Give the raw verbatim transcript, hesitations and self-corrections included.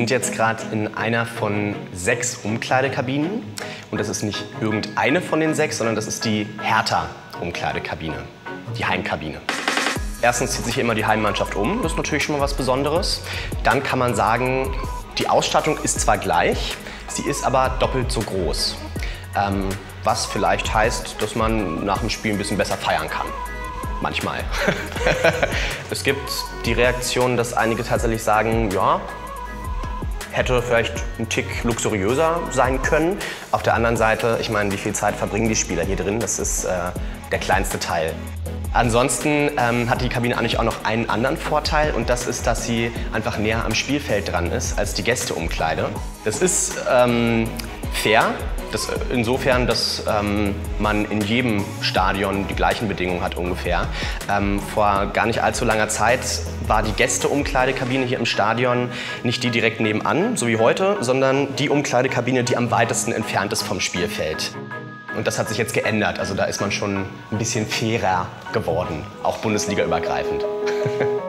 sind jetzt gerade in einer von sechs Umkleidekabinen. Und das ist nicht irgendeine von den sechs, sondern das ist die Hertha-Umkleidekabine, die Heimkabine. Erstens zieht sich immer die Heimmannschaft um, das ist natürlich schon mal was Besonderes. Dann kann man sagen, die Ausstattung ist zwar gleich, sie ist aber doppelt so groß. Ähm, was vielleicht heißt, dass man nach dem Spiel ein bisschen besser feiern kann. Manchmal. Es gibt die Reaktion, dass einige tatsächlich sagen, ja, hätte vielleicht ein Tick luxuriöser sein können. Auf der anderen Seite, ich meine, wie viel Zeit verbringen die Spieler hier drin? Das ist äh, der kleinste Teil. Ansonsten ähm, hat die Kabine eigentlich auch noch einen anderen Vorteil und das ist, dass sie einfach näher am Spielfeld dran ist als die Gästeumkleide. Das ist ähm, fair, das, insofern, dass ähm, man in jedem Stadion die gleichen Bedingungen hat ungefähr. Ähm, vor gar nicht allzu langer Zeit war die Gästeumkleidekabine hier im Stadion nicht die direkt nebenan, so wie heute, sondern die Umkleidekabine, die am weitesten entfernt ist vom Spielfeld. Und das hat sich jetzt geändert, also da ist man schon ein bisschen fairer geworden, auch bundesligaübergreifend.